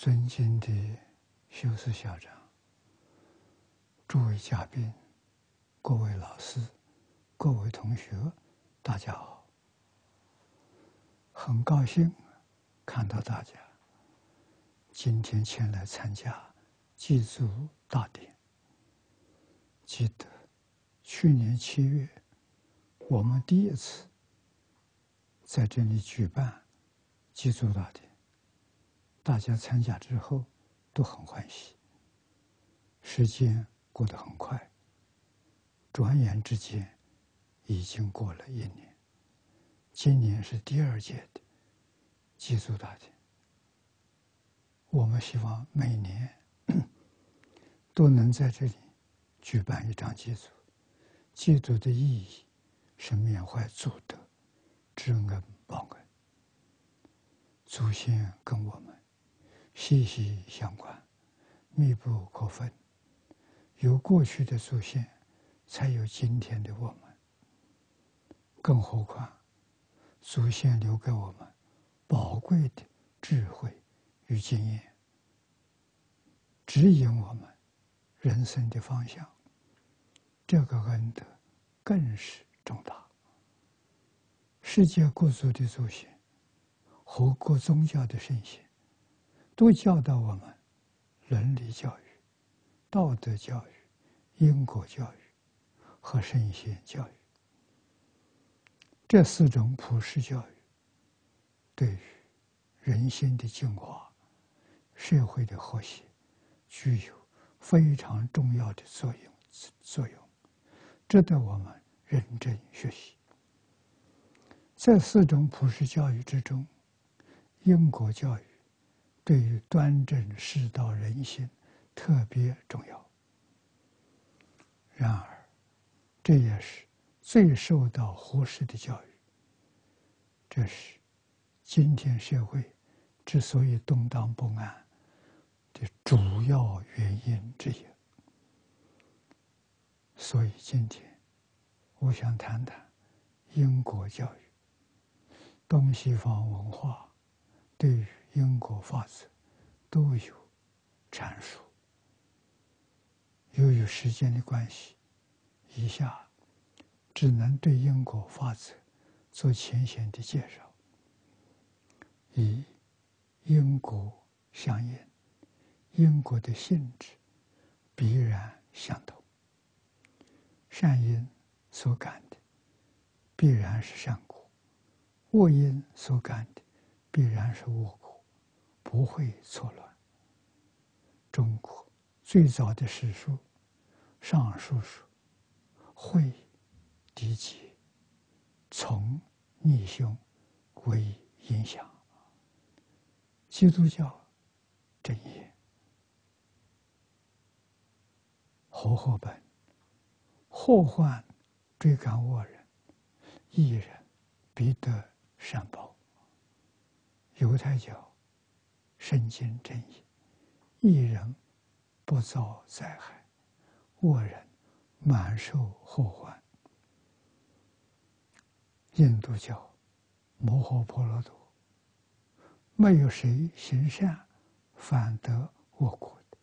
尊敬的修士校长、诸位嘉宾、各位老师、各位同学，大家好！很高兴看到大家今天前来参加祭祖大典。记得去年7月，我们第一次在这里举办祭祖大典，大家参加之后都很欢喜。时间过得很快，转眼之间已经过了1年。今年是第2届的祭祖大典。我们希望每年都能在这里举办一场祭祖。祭祖的意义是缅怀祖德，知恩报恩。祖先跟我们息息相关，密不可分。有过去的祖先，才有今天的我们。更何况，祖先留给我们宝贵的智慧与经验，指引我们人生的方向。这个恩德更是重大。世界各族的祖先和各宗教的圣贤，都教导我们伦理教育、道德教育、因果教育和圣贤教育。这4种普世教育对于人心的净化、社会的和谐具有非常重要的作用，值得我们认真学习。在4种普世教育之中，因果教育对于端正世道人心特别重要。然而，这也是最受到忽视的教育。这是今天社会之所以动荡不安的主要原因之一。所以今天我想谈谈因果教育。东西方文化对于因果法则都有阐述。由于时间的关系，以下只能对因果法则做浅显的介绍。一、因果相应，因果的性质必然相同。善因所感的必然是善果，恶因所感的必然是恶果，不会错乱。中国最早的史书《尚书》说：“惠敌己，从逆凶，为影响。”基督教正言和本，祸患追赶恶人，义人必得善报。犹太教圣经正言，义人不遭灾害，恶人满受祸患。印度教摩诃婆罗多，没有谁行善反得恶果的。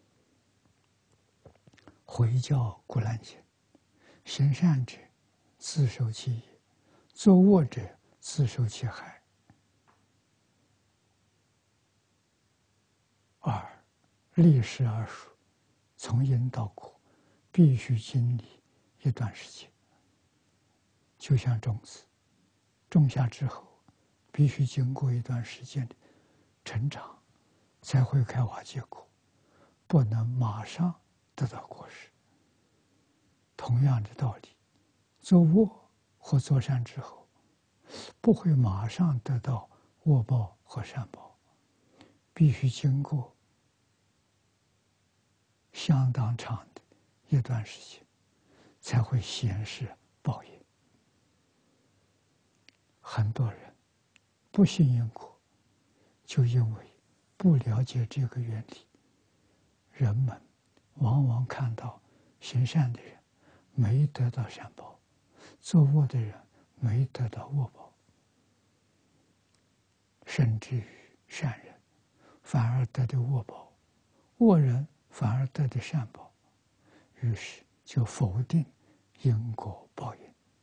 回教古兰经，行善者自受其业，作恶者自受其害。2、立时而熟，从因到果必须经历一段时间。就像种子种下之后，必须经过一段时间的成长，才会开花结果，不能马上得到果实。同样的道理，做恶或做善之后，不会马上得到恶报和善报，必须经过相当长的一段时间，才会显示报应。很多人不信因果，就因为不了解这个原理。人们往往看到行善的人没得到善报，作恶的人没得到恶报，甚至于善人反而得的恶报，恶人反而得的善报，于是就否定因果报应。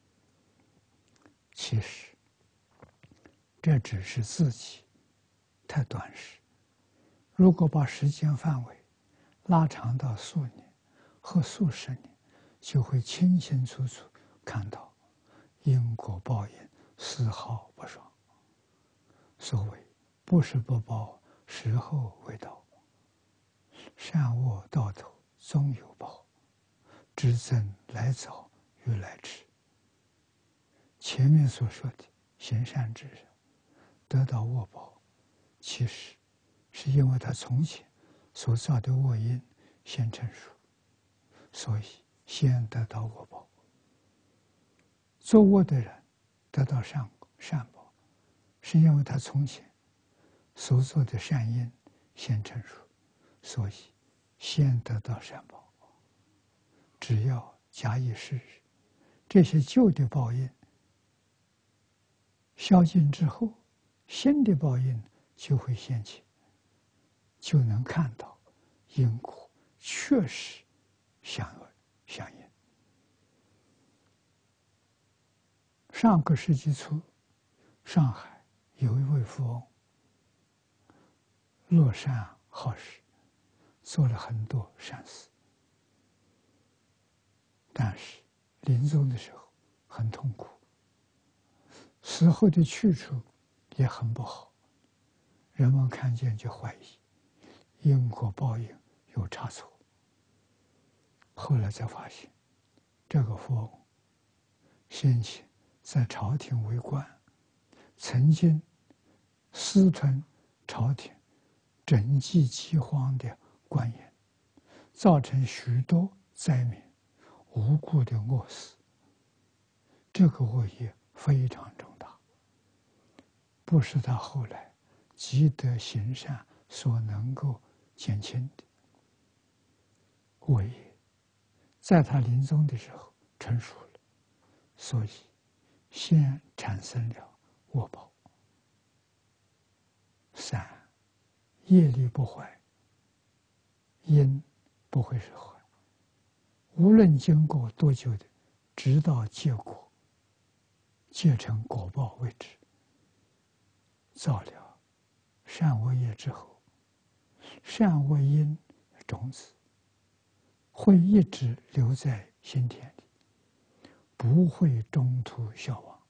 其实这只是自己太短视，如果把时间范围拉长到数年和数十年，就会清清楚楚看到因果报应丝毫不爽。所谓不是不报，时候未到，善恶到头终有报，知增来早与来迟。前面所说的行善之人得到恶报，其实是因为他从前所造的恶因先成熟，所以先得到恶报。作恶的人得到善报，是因为他从前所做的善因先成熟，所以先得到善报。只要假以时日，这些旧的报应消尽之后，新的报应就会现起，就能看到因果确实相应。上个世纪初，上海有一位富翁，乐善好施，做了很多善事，但是临终的时候很痛苦，死后的去处也很不好，人们看见就怀疑因果报应有差错。后来才发现，这个富翁先前在朝廷为官，曾经私吞朝廷赈济饥荒的官员，造成许多灾民无辜的饿死。这个恶业非常重大，不是他后来积德行善所能够减轻的。恶业在他临终的时候成熟了，所以先产生了恶报。三，业力不坏，因不会是坏，无论经过多久的，直到结果结成果报为止。造了善恶业之后，善恶因种子会一直留在心田里，不会中途消亡。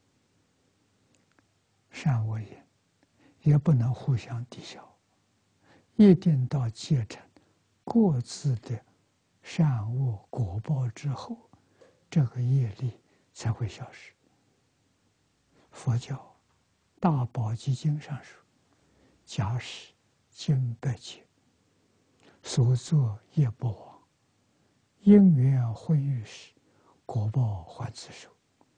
善恶因也不能互相抵消，一定到结成各自的善恶果报之后，这个业力才会消失。佛教《大宝积经》上说：“假使经百劫，所作业不亡，因缘会遇时，果报还自受。”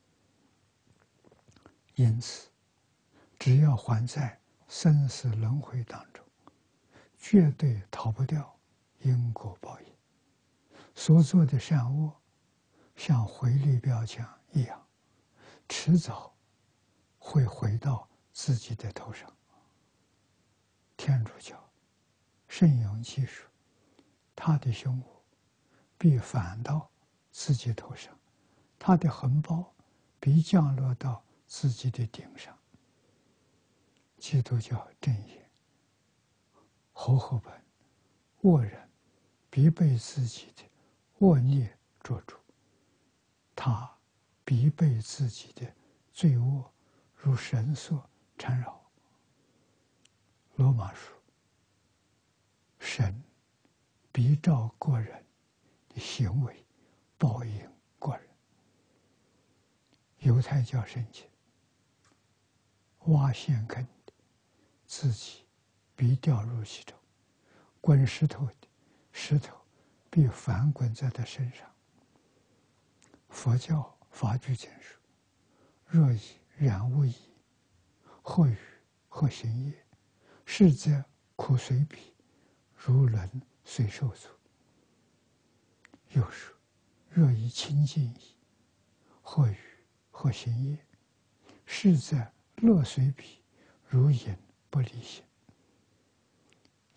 因此，只要还在生死轮回当中，绝对逃不掉因果报应。所做的善恶，像回力标枪一样，迟早会回到自己的头上。天主教圣勇记说，他的凶恶必反到自己头上，他的横暴必降落到自己的顶上。基督教正言：侯后本，恶人必被自己的恶孽捉住，他必被自己的罪恶如绳索缠绕。罗马书：神必照个人的行为报应个人。犹太教圣经：挖陷坑的，自己必掉入其中；滚石头的，石头必翻滚在他身上。佛教法句经说：若以染污矣，或语或行业，是则苦随彼，如轮随受阻。又说：若以清净矣，或语或行业，是则乐随彼，如影不离心。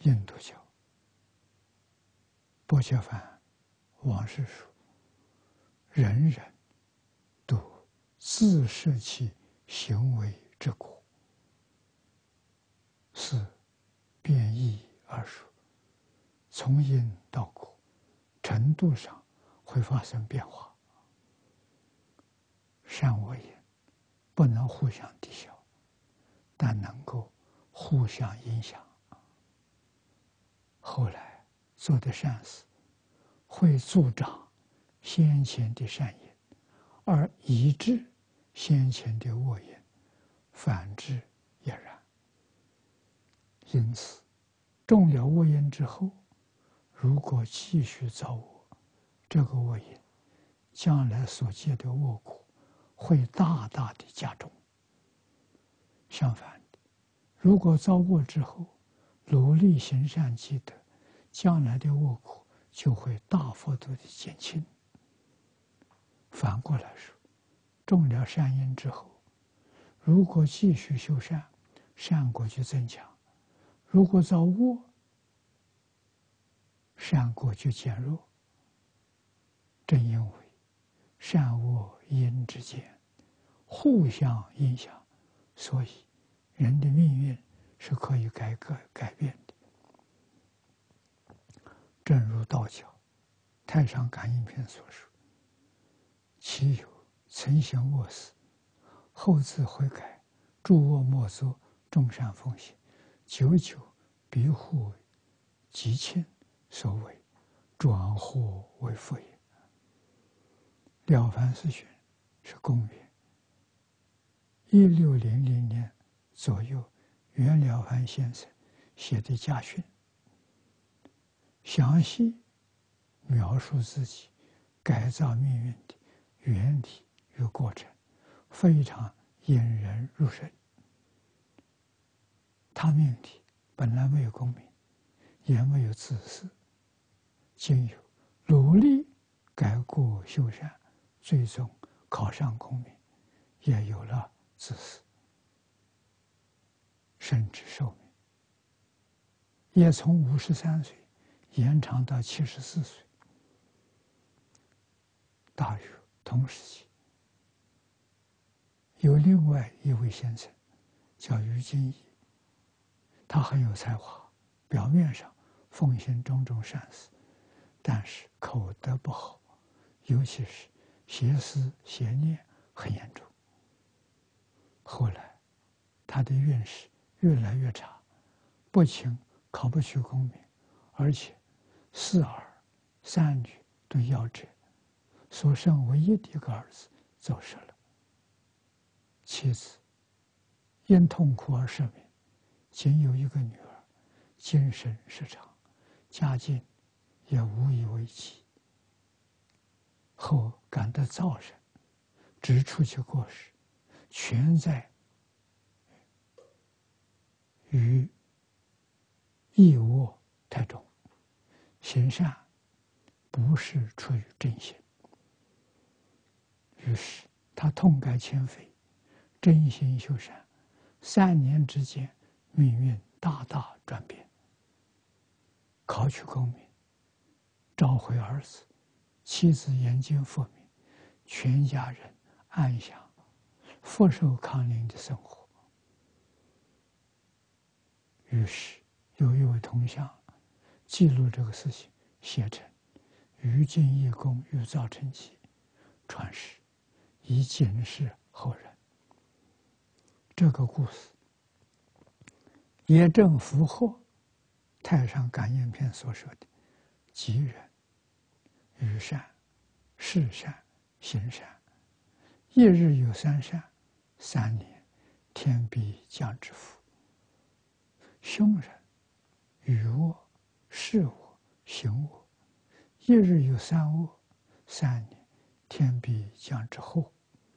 印度教薄伽梵往事说，人人都自摄其行为之果，是变异而说，从因到果程度上会发生变化。善恶因不能互相抵消，但能够互相影响。后来做的善事会助长先前的善因，而抑制先前的恶因，反之也然。因此种了恶因之后，如果继续造恶，这个恶因将来所结的恶果会大大的加重。相反的，如果造恶之后努力行善积德，将来的恶果就会大幅度的减轻。反过来说，种了善因之后，如果继续修善，善果就增强；如果造恶，善果就减弱。正因为善恶因之间互相影响，所以人的命运是可以改变的。正如道教《太上感应篇》所说：“其有曾行恶事，后自悔改，诸恶莫作，众善奉行，久久必护吉庆，所谓转祸为福也。”《了凡四训》是公元1600年左右袁了凡先生写的家训，详细描述自己改造命运的原理与过程，非常引人入胜。他命里本来没有功名，也没有自私，经由努力改过修善，最终考上功名，也有了自私，甚至寿命也从53岁延长到74岁。大约同时期，有另外一位先生叫于金义，他很有才华，表面上奉行种种善事，但是口德不好，尤其是邪思邪念很严重。后来他的运势越来越差，不仅考不取功名，而且4儿3女都夭折，所生唯一的一个儿子走失了，妻子因痛苦而失明，仅有一个女儿，精神失常，家境也无以为继。后感得造人，指出其过失，全在于义恶太重，行善不是出于真心。于是他痛改前非，真心修善，3年之间命运大大转变，考取功名，召回儿子，妻子眼睛复明，全家人安享福寿康宁的生活。于是有一位同乡记录这个事情，写成《于金义公玉造成记》，传世，以警示后人。这个故事也正符合《太上感应篇》所说的：“吉人于善，事善，行善，一日有3善，3年天必降之福。凶人与恶，事恶，行恶，一日有3恶，3年天必降之祸。”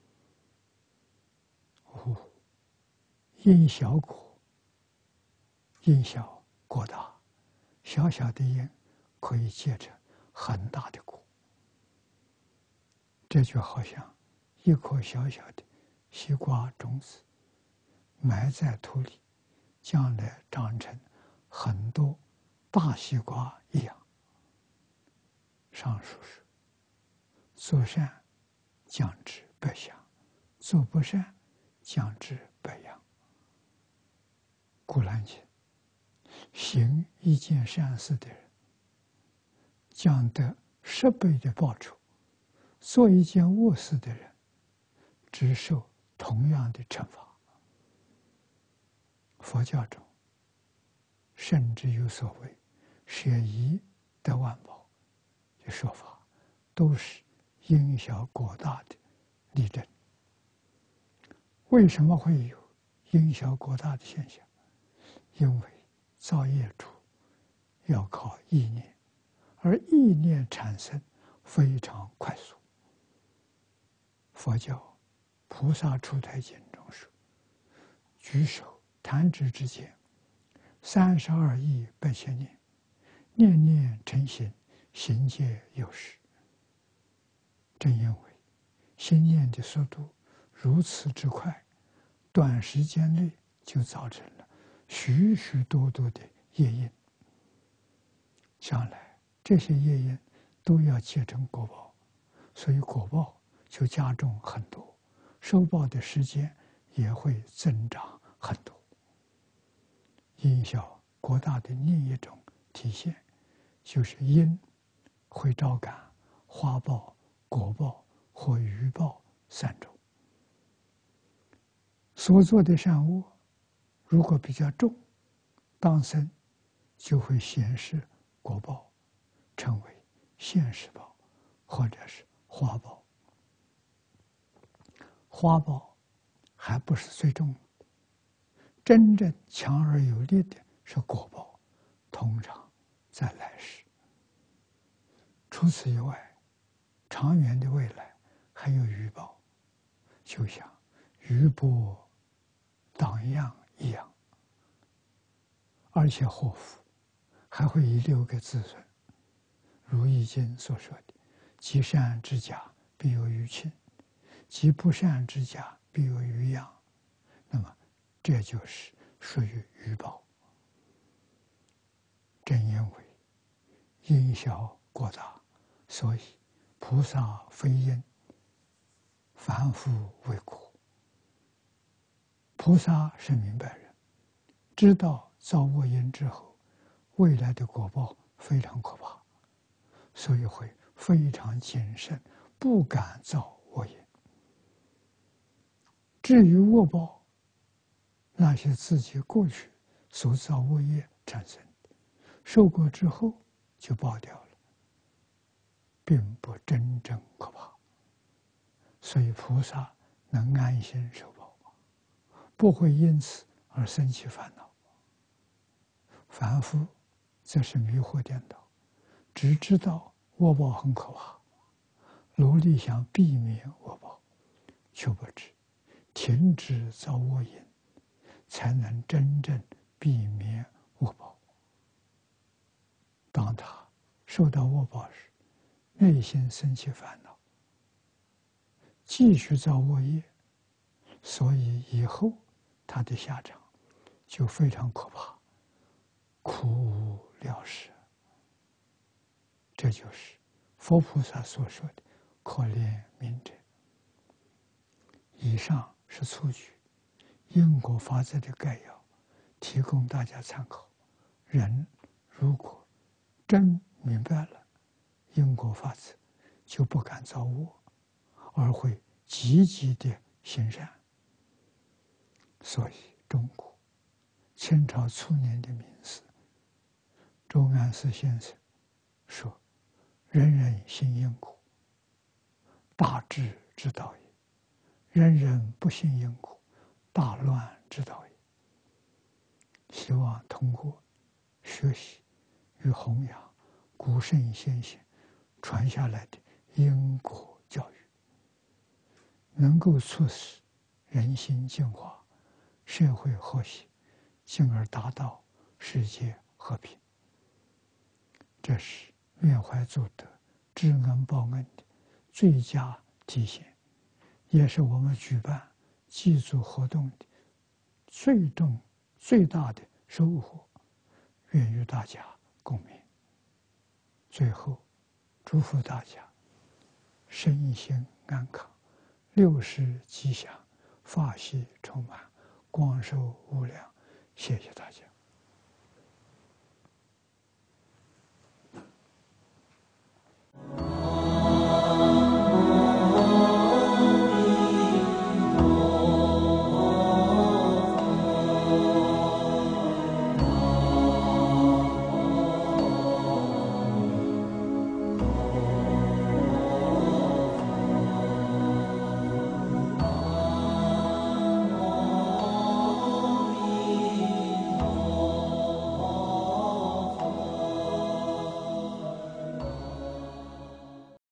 因小果，因小果大，小小的因可以结成很大的果。这就好像一颗小小的西瓜种子埋在土里，将来长成很多大西瓜一样。上书说：做善将之百祥，做不善将之百殃。古兰经，行一件善事的人，将得10倍的报酬；做一件恶事的人，只受同样的惩罚。佛教中甚至有所谓舍一得万报的说法，都是因小果大的例证。为什么会有因小果大的现象？因为造业主要靠意念，而意念产生非常快速。佛教菩萨出胎经中说：举手弹指之间，32亿8千年，念念成形，行界有时。正因为心念的速度如此之快，短时间内就造成了许许多多的业因。将来这些业因都要结成果报，所以果报就加重很多，受报的时间也会增长很多。因小果大的另一种体现，就是因会招感花报、果报或余报3种。所做的善恶如果比较重，当生就会显示果报，称为现世报或者是花报。花报还不是最重的，真正强而有力的是果报，通常在来世。除此以外，长远的未来还有余报，就像余波荡漾一样，而且祸福还会遗留给子孙。如《易经》所说的：积善之家，必有余庆；积不善之家，必有余殃。那么这就是属于余报。正因为因小果大，所以菩萨非因，凡夫为果。菩萨是明白人，知道造恶因之后，未来的果报非常可怕，所以会非常谨慎，不敢造恶因。至于恶报，那些自己过去所造恶业产生的，受过之后就报掉了，并不真正可怕。所以菩萨能安心受报，不会因此而生起烦恼。凡夫则是迷惑颠倒，只知道恶报很可怕，努力想避免恶报，却不知停止造恶因，才能真正避免恶报。当他受到恶报时，内心生起烦恼，继续造恶业，所以以后他的下场就非常可怕，苦无了时。这就是佛菩萨所说的可怜悯者。以上是粗举因果法则的概要，提供大家参考。人如果真明白了因果法则，就不敢造恶，而会积极的行善。所以中国清朝初年的名士周安世先生说：人人信因果，大智之道也；人人不信因果，大乱之道也。希望通过学习与弘扬古圣先贤传下来的因果教育，能够促使人心净化，社会和谐，进而达到世界和平。这是缅怀祖德、知恩报恩的最佳体现，也是我们举办祭祖活动的最大的收获。愿与大家共共勉。最后，祝福大家身心安康，六世吉祥，法喜充满，光寿无量。谢谢大家。